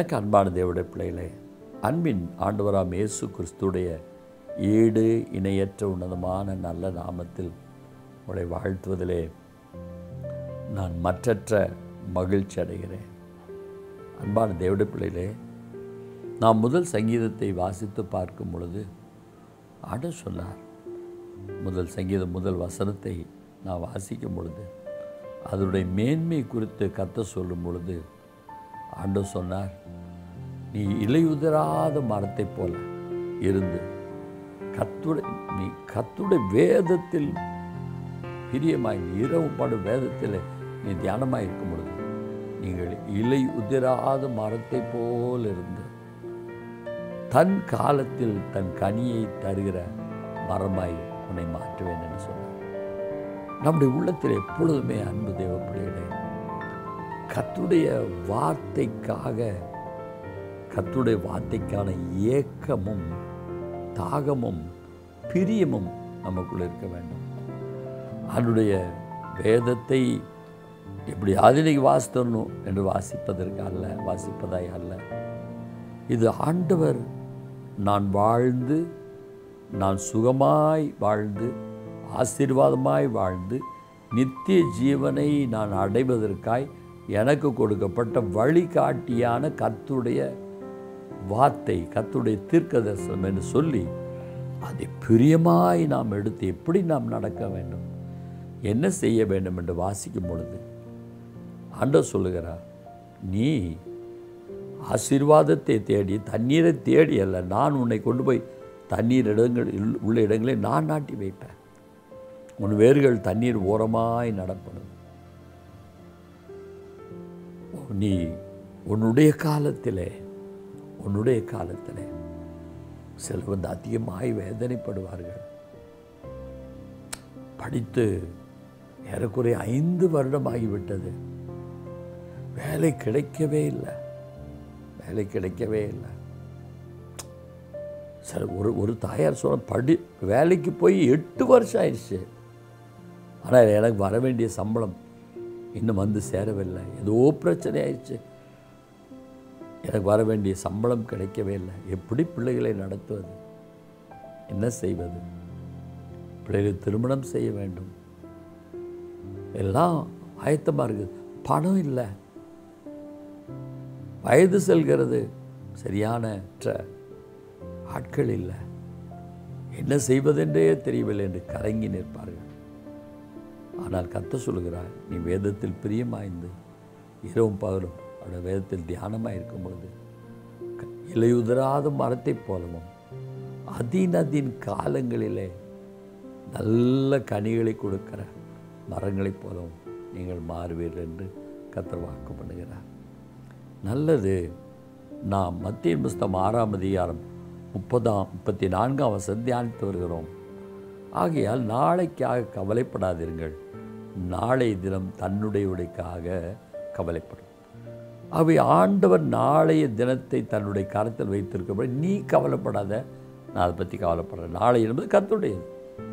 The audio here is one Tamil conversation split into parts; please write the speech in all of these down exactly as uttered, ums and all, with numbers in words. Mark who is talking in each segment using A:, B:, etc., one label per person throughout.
A: எனக்கு அன்பான தேவனுடைய பிள்ளைகளே, அன்பின் ஆண்டவராம் இயேசு கிறிஸ்துடைய ஈடு இணையற்ற உன்னதமான நல்ல நாமத்தில் உங்களை வாழ்த்துவதிலே நான் மற்றற்ற மகிழ்ச்சி அடைகிறேன். அன்பான தேவனுடைய பிள்ளைகளே, நாம் முதல் சங்கீதத்தை வாசித்து பார்க்கும் பொழுது ஆண்டவர் சொன்னார். முதல் சங்கீதம் முதல் வசனத்தை நான் வாசிக்கும் பொழுது அதனுடைய மேன்மை குறித்து கர்த்தர் சொல்லும் பொழுது ஆண்டவர் சொன்னார், நீ இலையுதிராத மரத்தைப் போல இருந்து கர்த்தருடைய நீ கர்த்தருடைய வேதத்தில் பிரியமாய் இரவு படும் வேதத்தில் நீ தியானமாக இருக்கும் பொழுது நீங்கள் இலை உதிராத மரத்தை போல் இருந்து தன் காலத்தில் தன் கனியை தருகிற மரமாய் உன்னை மாற்றுவேன் என்று சொன்னார். நம்முடைய உள்ளத்தில் எப்பொழுதுமே அன்பு தேவ பிள்ளைகளே, கர்த்தருடைய வார்த்தைக்காக கர்த்தருடைய வார்த்தைக்கான ஏக்கமும் தாகமும் பிரியமும் நமக்குள்ள இருக்க வேண்டும். அவருடைய வேதத்தை எப்படி அதினை வாசித்தரணும் என்று வாசிப்பதற்கு அல்ல, வாசிப்பதாய் அல்ல. இது ஆண்டவர் நான் வாழ்ந்து நான் சுகமாய் வாழ்ந்து ஆசீர்வாதமாய் வாழ்ந்து நித்திய ஜீவனை நான் அடைவதற்காய் எனக்கு கொடுக்கப்பட்ட வழிகாட்டியான கர்த்தருடைய வார்த்தை, கர்த்தருடைய தீர்க்கதரிசனம் என்று சொல்லி அதை பிரியமாய் நாம் எடுத்து எப்படி நாம் நடக்க வேண்டும், என்ன செய்ய வேண்டும் என்று வாசிக்கும் பொழுது ஆண்டவர் சொல்லுகிறார், நீ ஆசீர்வாதத்தை தேடி தண்ணீரை தேடி அல்ல, நான் உன்னை கொண்டு போய் தண்ணீர் இடங்கள் உள்ள இடங்களை நான் நாட்டி வைப்பேன். உன் வேர்கள் தண்ணீர் ஓரமாய் நடப்படும். நீ உன்னுடைய காலத்திலே உன்னுடைய காலத்திலே சிலர் வந்து அதிகமாய் வேதனைப்படுவார்கள். படித்து ஏறக்குறைய ஐந்து வருடம் ஆகிவிட்டது, வேலை கிடைக்கவே இல்லை வேலை கிடைக்கவே இல்லை சில ஒரு ஒரு தாயார் சொன்ன படி வேலைக்கு போய் எட்டு வருஷம் ஆயிடுச்சு, ஆனால் எனக்கு வர வேண்டிய சம்பளம் இன்னும் வந்து சேரவில்லை, ஏதோ பிரச்சனை ஆயிடுச்சு, எனக்கு வர வேண்டிய சம்பளம் கிடைக்கவே இல்லை, எப்படி பிள்ளைகளை நடத்துவது, என்ன செய்வது, பிள்ளைகளுக்கு திருமணம் செய்ய வேண்டும், எல்லாம் ஆயத்தமாக இருக்குது, பணம் இல்லை, வயது செல்கிறது, சரியான ஆட்கள் இல்லை, என்ன செய்வதென்றே தெரியவில்லை என்று கலங்கி நிற்பார்கள். ஆனால் கர்த்தர் சொல்கிறார், நீ வேதத்தில் பிரியமாய்ந்து இரவும் பகலும் அவருடைய வேதத்தில் தியானமாக இருக்கும் பொழுது இலையுதிராத மரத்தைப் போலவும் அதினதின் காலங்களிலே நல்ல கனிகளை கொடுக்கிற மரங்களைப் போலவும் நீங்கள் மாறுவீர்கள் என்று கர்த்தர் வாக்கு பண்ணுகிறார். நல்லது. நாம் மத்திய புஸ்தகம் ஆறாம் அதிகாரம் முப்பதாம் முப்பத்தி நான்காம் வசனம் தியானித்து வருகிறோம். ஆகையால் நாளைக்காக கவலைப்படாதீர்கள், நாளை தினம் தன்னுடையவுடைக்காக கவலைப்படும். அவை ஆண்டவர் நாளைய தினத்தை தன்னுடைய கரத்தில் வைத்திருக்கப்படி நீ கவலைப்படாத, நான் அதை பற்றி கவலைப்படுறேன். நாளை என்பது கர்த்தருடையது,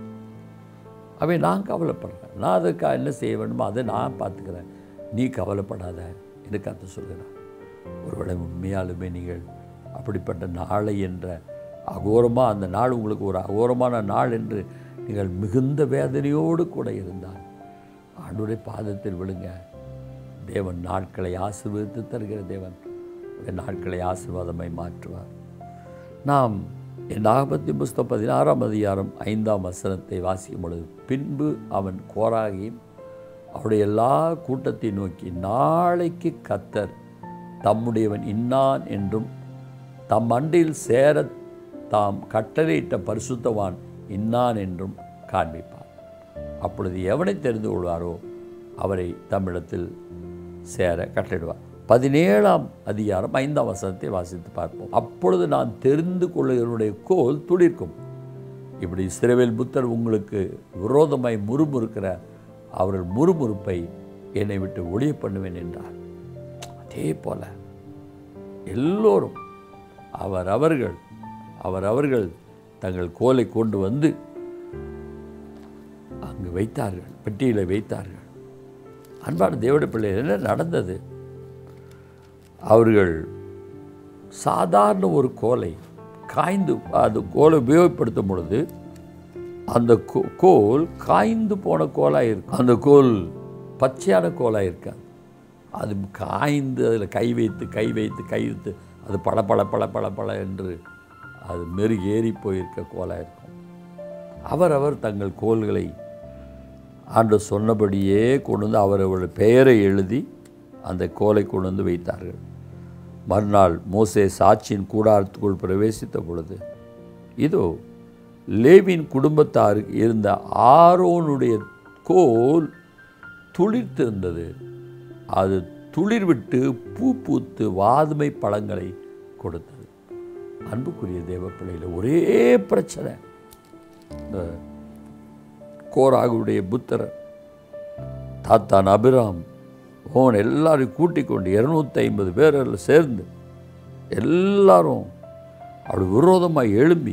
A: அவை நான் கவலைப்படுறேன், நான் அதுக்காக என்ன செய்ய வேண்டுமோ அதை நான் பார்த்துக்கிறேன், நீ கவலைப்படாத என்று கர்த்தர் சொல்கிறார். ஒருவேளை உண்மையாலுமே நீங்கள் அப்படிப்பட்ட நாளை என்ற அகோரமாக அந்த நாள் உங்களுக்கு ஒரு அகோரமான நாள் என்று நீங்கள் மிகுந்த வேதனையோடு கூட இருந்தால் ஆண்டவருடைய பாதத்தில் விழுங்க. தேவன் நாட்களை ஆசீர்வதித்து தருகிற தேவன் நாட்களை ஆசீர்வாதமாய் மாற்றுவார். நாம் என் ஆகமத்தின் புஸ்தகம் பதினாறாம் அதிகாரம் ஐந்தாம் வசனத்தை வாசிக்கும் பொழுது, பின்பு அவன் கோராகியும் அவருடைய எல்லா கூட்டத்தை நோக்கி, நாளைக்கு கர்த்தர் தம்முடையவன் இன்னான் என்றும் தம் அண்டையில் சேர தாம் கட்டளையிட்ட பரிசுத்தவான் இன்னான் என்றும் காண்பிப்பார். அப்பொழுது எவனை தெரிந்து கொள்வாரோ அவரை தம்மிடத்தில் சேர கட்டளையிடுவார். பதினேழாம் அதிகாரம் ஐந்தாம் வசனத்தை வாசித்து பார்ப்போம். அப்பொழுது நான் தெரிந்து கொள்ளுகிறவருடைய கோல் துளிர்க்கும். இப்படி இஸ்ரவேல் புத்தர் உங்களுக்கு விரோதமாய் முறுமுறுக்கிற அவர்கள் முறுமுறுப்பை என்னை விட்டு ஒழிய பண்ணுவேன் என்றார். அதே போல எல்லோரும் அவரவர்கள் அவரவர்கள் தங்கள் கோலை கொண்டு வந்து அங்கு வைத்தார்கள், பெட்டியில் வைத்தார்கள். அன்பான தேவனுடைய பிள்ளைகள், என்ன நடந்தது? அவர்கள் சாதாரண ஒரு கோலை காய்ந்து அது கோலை உபயோகப்படுத்தும் பொழுது அந்த கோல் காய்ந்து போன கோலாக இருக்கும். அந்த கோல் பச்சையான கோலாக இருக்காது. அது காய்ந்து அதில் கை வைத்து கை வைத்து கை வைத்து அது பல பல பல பல பல என்று அது மெருகேறி போயிருக்க கோலாக இருக்கும். அவரவர் தங்கள் கோல்களை ஆண்டவர் சொன்னபடியே கொண்டு வந்து அவரவருடைய பெயரை எழுதி அந்த கோலை கொண்டு வந்து வைத்தார்கள். மறுநாள் மோசே சாட்சியின் கூடாரத்துக்குள் பிரவேசித்த பொழுது இதோ லேவியின் குடும்பத்தாருக்கு இருந்த ஆரோனுடைய கோல் துளிர்த்திருந்தது. அது துளிர்விட்டு பூ பூத்து வாதுமை பழங்களை கொடுத்தது. அன்புக்குரிய தேவ பிள்ளையில் ஒரே பிரச்சனை. இந்த கோராகுடைய புத்திரர் தாத்தான் அபிராம் ஓன் எல்லாரையும் கூட்டிக் கொண்டு இருநூத்தி ஐம்பது பேரில் சேர்ந்து எல்லாரும் அப்படி விரோதமாக எழும்பி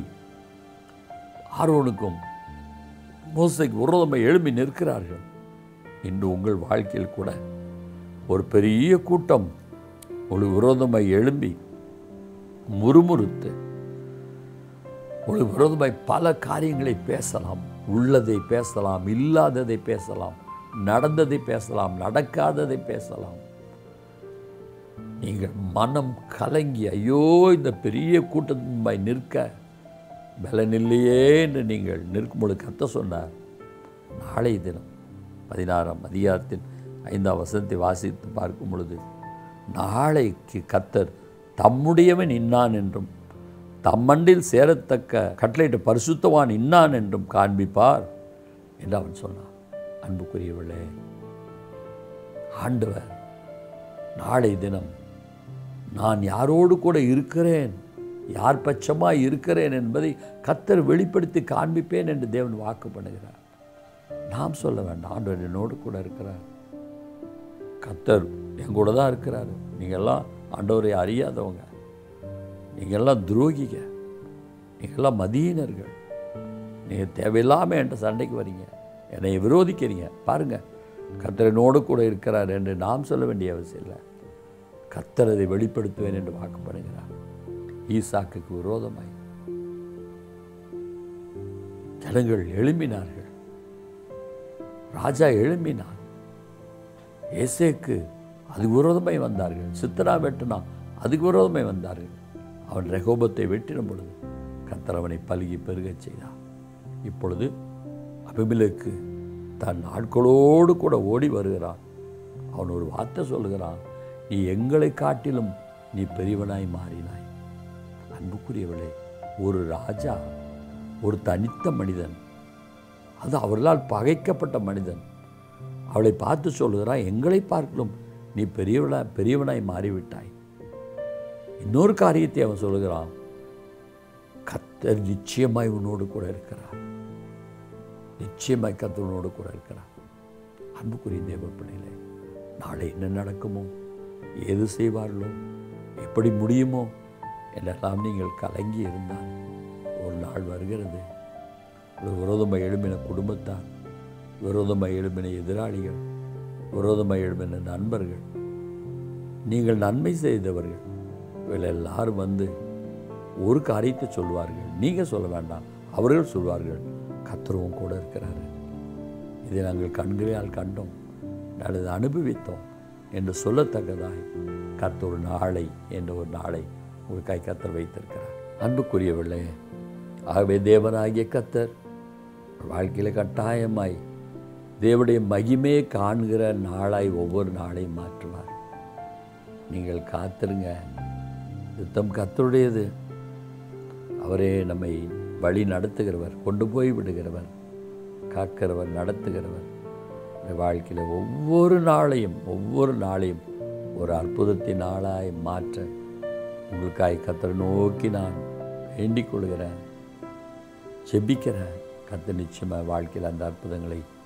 A: ஆரோனுக்கும் மோசைக்கு விரோதமாக எழும்பி நிற்கிறார்கள். இன்று உங்கள் வாழ்க்கையில் கூட ஒரு பெரிய கூட்டம் உங்களுக்கு விரோதமாக எழும்பி முறுமுறுத்து உங்களுக்கு விரோதமாய் பல காரியங்களை பேசலாம். உள்ளதை பேசலாம், இல்லாததை பேசலாம், நடந்ததை பேசலாம், நடக்காததை பேசலாம். நீங்கள் மனம் கலங்கி ஐயோ இந்த பெரிய கூட்டத்தின்பாய் நிற்க பலனில்லையே என்று நீங்கள் நிற்கும்பொழுது கர்த்தர் சொன்னார், நாளை தினம் பதினாறாம் அதிகாரத்தின் ஐந்தாம் வசனத்தை வாசித்து பார்க்கும் பொழுது நாளைக்கு கர்த்தர் தம்முடையவன் இன்னான் என்றும் தம்மண்டில் சேரத்தக்க கட்டளையிட்ட பரிசுத்தவான் இன்னான் என்றும் காண்பிப்பார் என்று அவன் சொன்னான். அன்புக்குரியவர்களே, ஆண்டவர் நாளை தினம் நான் யாரோடு கூட இருக்கிறேன், யார் பட்சமாக இருக்கிறேன் என்பதை கர்த்தர் வெளிப்படுத்தி காண்பிப்பேன் என்று தேவன் வாக்கு பண்ணுகிறார். நாம் சொல்ல வேண்டாம், ஆண்டவர் என்னோடு கூட இருக்கிறார், கர்த்தர் எங்கூட தான் இருக்கிறார். நீங்கள்லாம் ஆண்டவரை அறியாதவங்க, நீங்கள்லாம் துரோகிங்க, நீங்கள்லாம் மதியினர்கள், நீங்கள் தேவையில்லாமல் என்கிட்ட சண்டைக்கு வரீங்க, என்னை விரோதிக்கிறீங்க. பாருங்கள், கர்த்தர் என்னோடு கூட இருக்கிறார் என்று நாம் சொல்ல வேண்டிய அவசியம் இல்லை. கர்த்தர் அதை வெளிப்படுத்துவேன் என்று வாக்கு பண்ணுகிறார். ஈசாக்குக்கு விரோதமாய் ஜனங்கள் எழும்பினார்கள், ராஜா எழும்பினார். ஏசேக்கு அதுக்கு விரோதமாய் வந்தார்கள். சித்தரா வெட்டினா அதுக்கு விரோதமாய் வந்தார்கள். அவன் ரெகோபத்தை வெட்டின பொழுது கர்த்தர் அவனை பலுகி பெருகச் செய்தார். இப்பொழுது அபிமெலேக்கு தன் ஆட்களோடு கூட ஓடி வருகிறான். அவன் ஒரு வார்த்தை சொல்லுகிறான், நீ எங்களை காட்டிலும் நீ பெரியவனாய் மாறினாய். அன்புக்குரியவளே, ஒரு ராஜா, ஒரு தனித்த மனிதன், அது அவர்களால் பகைக்கப்பட்ட மனிதன், அவளை பார்த்து சொல்லுகிறான், எங்களை பார்க்கலும் நீ பெரியவளா பெரியவனாய் மாறிவிட்டாய். இன்னொரு காரியத்தை அவன் சொல்லுகிறான், கர்த்தர் நிச்சயமாய் உன்னோடு கூட இருக்கிறார், நிச்சயமாய் கர்த்தர் உன்னோடு கூட இருக்கிறார். அன்புக்குரிய தேவ பிள்ளைகளே, நாளை என்ன நடக்குமோ, எது செய்வார்களோ, எப்படி முடியுமோ என்றெல்லாம் நீங்கள் கலங்கி இருந்தால் ஒரு நாள் வருகிறது. ஒரு விரோதமாக எழுப்பின குடும்பத்தார், விரோதமாக எழுப்பின எதிராளிகள், விரோதமாக எழுப்பின நண்பர்கள், நீங்கள் நன்மை செய்தவர்கள், இவர்கள் எல்லாரும் வந்து ஒரு காரியத்தை சொல்வார்கள். நீங்கள் சொல்ல வேண்டாம், அவர்கள் சொல்வார்கள், கர்த்தரும் கூட இருக்கிறாரு, இதை நாங்கள் கண்களால் கண்டோம், நாங்கள் அனுபவித்தோம் என்று சொல்லத்தக்கதாய் கர்த்தர் ஒரு நாளை என்ற ஒரு நாளை உங்களுக்காய் கர்த்தர் வைத்திருக்கிறார். அன்புக்குரியவர்களே, ஆகவே தேவனாகிய கர்த்தர் வாழ்க்கையில் கட்டாயமாய் தேவனுடைய மகிமையை காண்கிற நாளாய் ஒவ்வொரு நாளையும் மாற்றுவார். நீங்கள் காத்திருங்க. யுத்தம் கர்த்தருடையது. அவரே நம்மை வழி நடத்துகிறவர், கொண்டு போய் விடுகிறவர், காக்கிறவர், நடத்துகிறவர். வாழ்க்கையில் ஒவ்வொரு நாளையும் ஒவ்வொரு நாளையும் ஒரு அற்புதத்தின் நாளாய் மாற்ற உங்களுக்காய் கர்த்தரை நோக்கி நான் வேண்டிக் கொள்கிறேன், ஜெபிக்கிறேன். கர்த்தர் நிச்சயமாக வாழ்க்கையில் அந்த அற்புதங்களை